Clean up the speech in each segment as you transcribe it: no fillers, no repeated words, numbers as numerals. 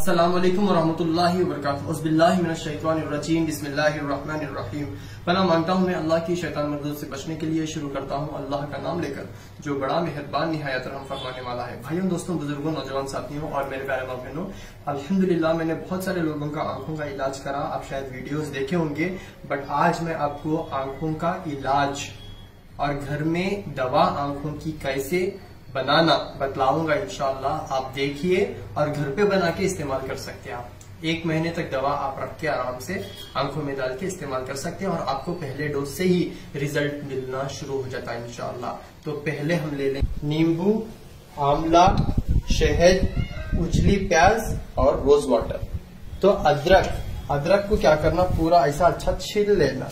अस्सलाम वालेकुम वरहमतुल्लाहि वबरकातुहू। औज़ुबिल्लाहि मिनश्शैतानिर्रजीम। बिस्मिल्लाहिर्रहमानिर्रहीम। पनाह मांगता हूँ मैं अल्लाह की शैतान मर्दूद से बचने के लिए। शुरू करता हूँ अल्लाह का नाम लेकर जो बड़ा मेहरबान निहायत रहम फरमाने वाला है। भाइयों, दोस्तों, बुजुर्गों, नौजवान साथियों और मेरे प्यारे माँ बहनों, अल्हम्दुलिल्लाह मैंने बहुत सारे लोगों का आंखों का इलाज करा। आप शायद वीडियोस देखे होंगे, बट आज मैं आपको आंखों का इलाज और घर में दवा आंखों की कैसे बनाना बतलाऊंगा इंशाअल्लाह। आप देखिए और घर पे बना के इस्तेमाल कर सकते हैं। आप 1 महीने तक दवा आप रख के आराम से आंखों में डाल के इस्तेमाल कर सकते हैं और आपको पहले डोज से ही रिजल्ट मिलना शुरू हो जाता है इंशाअल्लाह। तो पहले हम ले लें नींबू, आंवला, शहद, उजली प्याज और रोज वाटर। तो अदरक को क्या करना, पूरा ऐसा अच्छा छील लेना।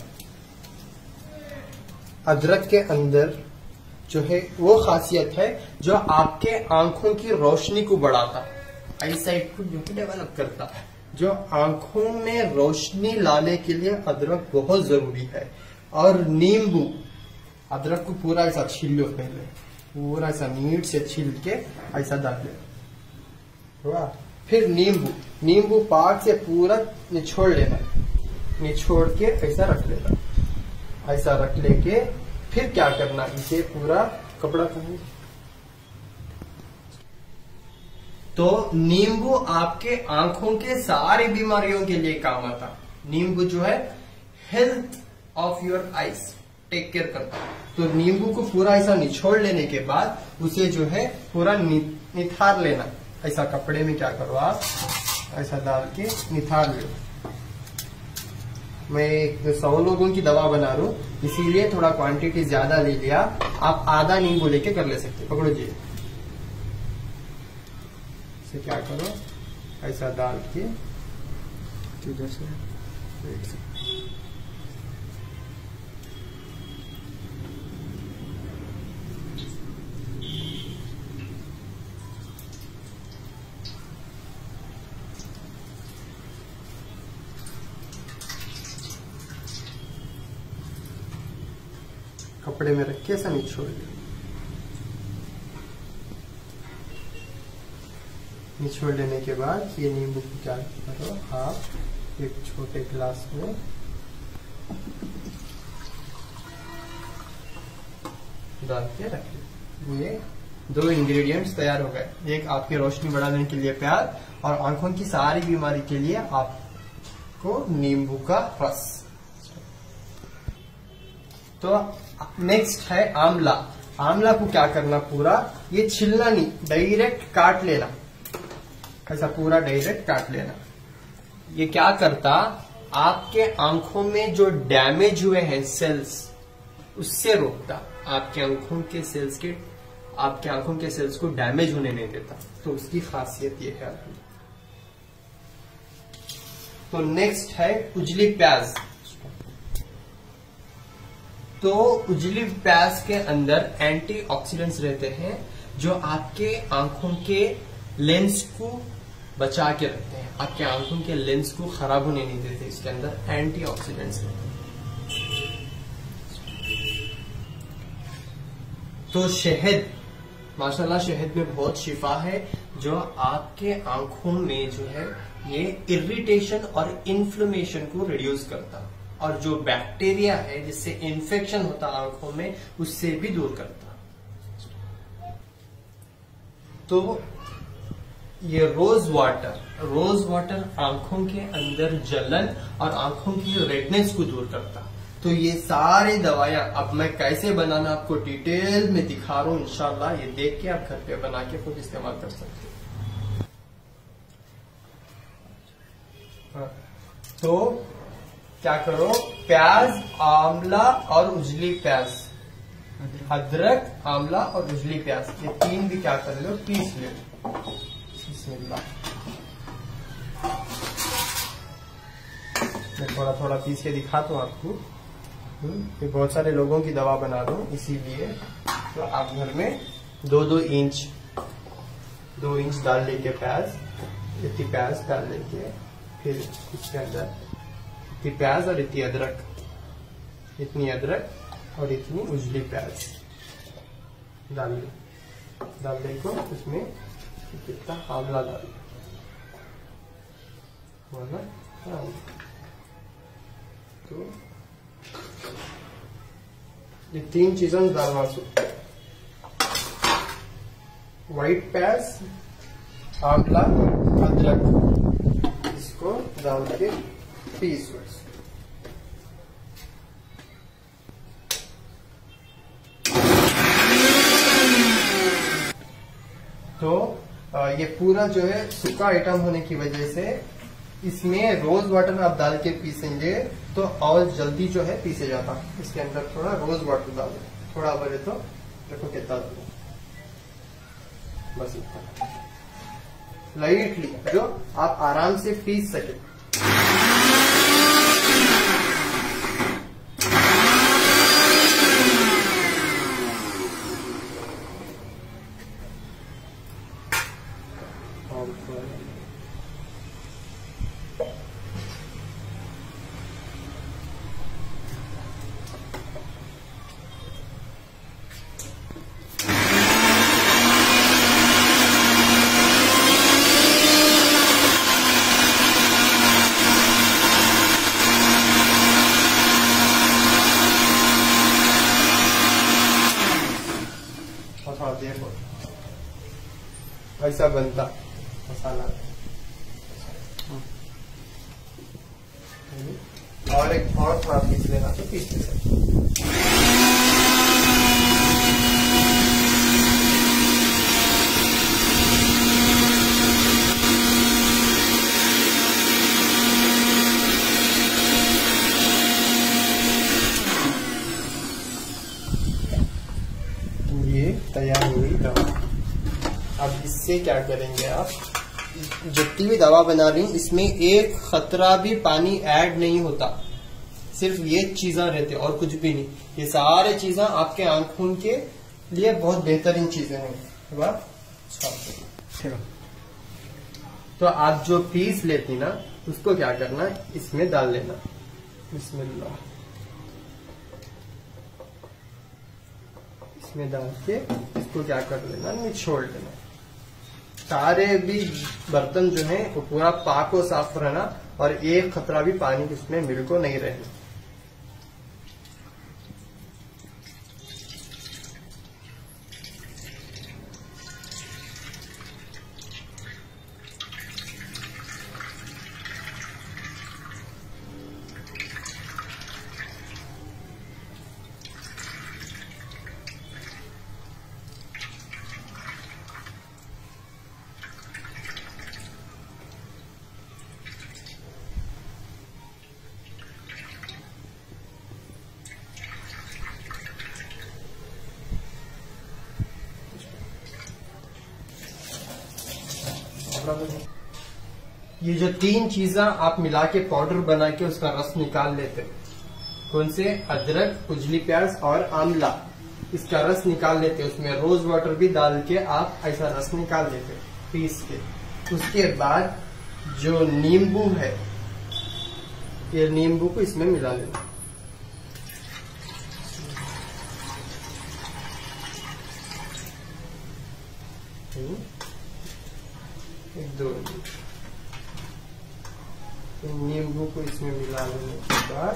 अदरक के अंदर जो है वो खासियत है जो आपके आंखों की रोशनी को बढ़ाता, आई साइट को जो डेवलप करता है। जो आंखों में रोशनी लाने के लिए अदरक बहुत जरूरी है। और नींबू, अदरक को पूरा ऐसा छील लो, पहले पूरा ऐसा नीट से छील के ऐसा डाल लो। फिर नींबू पाक से पूरा निचोड़ लेना, निचोड़ के ऐसा रख लेना। ऐसा रख लेके फिर क्या करना, इसे पूरा कपड़ा पहन। तो नींबू आपके आंखों के सारी बीमारियों के लिए काम आता। नींबू जो है health of your eyes take care करता है। तो नींबू को पूरा ऐसा निचोड़ लेने के बाद उसे जो है पूरा निथार लेना। ऐसा कपड़े में क्या करो, आप ऐसा डाल के निथार लो। मैं 100 लोगों की दवा बना रहा हूँ, इसीलिए थोड़ा क्वांटिटी ज्यादा ले लिया। आप आधा नींबू लेके कर ले सकते। पकड़ो जी, इसे क्या करो, ऐसा डाल के कपड़े में रख के ऐसा निचोड़ लो। निचोड़ लेने के बाद ये नींबू को क्या करो, आप एक छोटे गिलास में डाल के रख लो। ये 2 इंग्रेडिएंट्स तैयार हो गए। एक आपकी रोशनी बढ़ाने के लिए प्याज और आंखों की सारी बीमारी के लिए आपको नींबू का रस। तो नेक्स्ट है आंवला। आंवला को क्या करना, पूरा ये छिलना नहीं, डायरेक्ट काट लेना। ऐसा पूरा डायरेक्ट काट लेना। ये क्या करता, आपके आंखों में जो डैमेज हुए हैं सेल्स, उससे रोकता। आपके आंखों के सेल्स को डैमेज होने नहीं देता। तो उसकी खासियत ये है। तो नेक्स्ट है उजली प्याज। तो उजली प्याज के अंदर एंटीऑक्सीडेंट्स रहते हैं जो आपके आंखों के लेंस को बचा के रखते हैं। आपके आंखों के लेंस को खराब होने नहीं देते। इसके अंदर एंटीऑक्सीडेंट्स रहते हैं। तो शहद, माशाल्लाह शहद में बहुत शिफा है जो आपके आंखों में जो है ये इरिटेशन और इन्फ्लेमेशन को रिड्यूस करता और जो बैक्टीरिया है जिससे इन्फेक्शन होता आंखों में, उससे भी दूर करता। तो ये रोज वाटर आंखों के अंदर जलन और आंखों की रेडनेस को दूर करता। तो ये सारी दवाइयां अब मैं कैसे बनाना आपको डिटेल में दिखा रहा हूं इंशाल्लाह। ये देख के आप घर पे बना के खुद इस्तेमाल कर सकते हैं। तो क्या करो, प्याज, आंवला और उजली प्याज, अदरक, आंवला और उजली प्याज, ये 3 भी क्या कर लो, पीस लो। बिस्मिल्लाह। मैं थोड़ा थोड़ा पीस के दिखाता हूँ आपको। ये बहुत सारे लोगों की दवा बना रहा हूँ, इसीलिए। तो आप घर में 2 इंच डाल लेके प्याज, इतनी प्याज डाल लेके, फिर इसके अंदर इतनी प्याज और इतनी अदरक और इतनी उजली प्याज डाल ले को उसमें कितना आंवला डाल, वाला। तो ये 3 चीजें डालना, व्हाइट प्याज, आंवला, अदरक, इसको डाल के पीस। तो ये पूरा जो है सूखा आइटम होने की वजह से इसमें रोज वाटर आप डाल के पीसेंगे तो और जल्दी जो है पीसे जाता। इसके अंदर थोड़ा रोज वाटर डाल दो, थोड़ा भरे तो देखो कितना डालो, बस इतना लाइटली, जो आप आराम से पीस सके। देखो ऐसा बनता मसाला। और एक और थोड़ा पीस लेना तो पीस ले सकते। ये तैयार हुई दवा। अब इससे क्या करेंगे आप, जितनी भी दवा बना रही हूं इसमें एक खतरा भी पानी ऐड नहीं होता, सिर्फ ये चीजें रहती और कुछ भी नहीं। ये सारे चीजें आपके आंखों के लिए बहुत बेहतरीन चीजें हैं। तो आप जो पीस लेती ना उसको क्या करना, इसमें डाल लेना। बिस्मिल्लाह, इसमें डाल के इसको क्या कर लेना, निचोड़ लेना। सारे भी बर्तन जो है वो पूरा पाक और साफ रहना और एक खतरा भी पानी इसमें मिल को नहीं रहना। ये जो 3 चीजें आप मिला के पाउडर बना के उसका रस निकाल लेते, कौन से, अदरक, उजली प्याज और आंवला, इसका रस निकाल लेते। उसमें रोज वाटर भी डाल के आप ऐसा रस निकाल लेते पीस के। उसके बाद जो नींबू है, ये नींबू को इसमें मिला लेना। एक दो नींबू को इसमें मिला लेने के बाद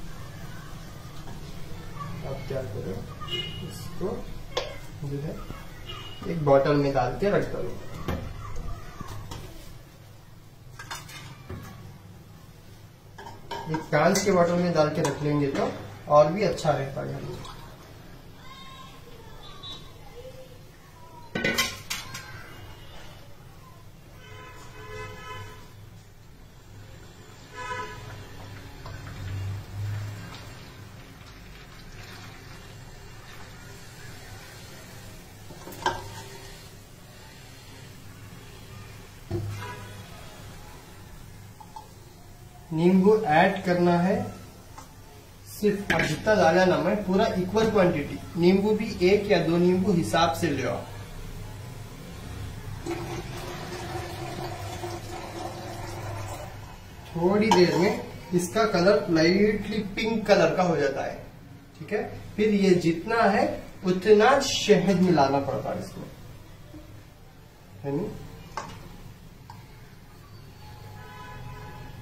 आप क्या करो, इसको जो है एक बोतल में डाल के रख दो। एक कांच के बोतल में डाल के रख लेंगे तो और भी अच्छा रहता है। नींबू ऐड करना है, सिर्फ अब जितना डाला ना, मैं पूरा इक्वल क्वांटिटी, नींबू भी 1 या 2 नींबू हिसाब से ले आओ। थोड़ी देर में इसका कलर लाइटली पिंक कलर का हो जाता है, ठीक है। फिर ये जितना है उतना शहद मिलाना पड़ता है इसमें, है नहीं।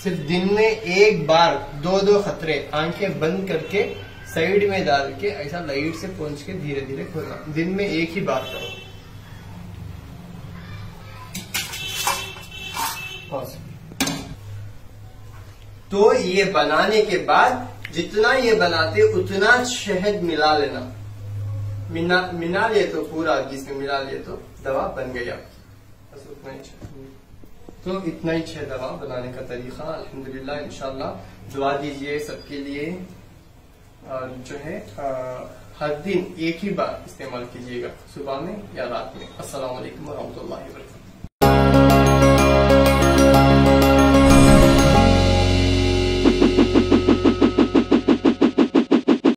सिर्फ दिन में एक बार 2-2 खतरे आंखें बंद करके साइड में डाल के ऐसा लाइट से पोंछ के धीरे धीरे खोलना। दिन में एक ही बार करो। तो ये बनाने के बाद जितना ये बनाते उतना शहद मिला लेना। मिला लिए तो पूरा जिसमें मिला लिए तो दवा बन गई आपकी। बस उतना ही। तो इतना ही 6 दवा बनाने का तरीका। अल्हम्दुलिल्लाह इंशाल्लाह दुआ दीजिए सबके लिए। और जो है हर दिन एक ही बार इस्तेमाल कीजिएगा, सुबह में या रात में। अस्सलाम वालेकुम व रहमतुल्लाहि व बरकातहू।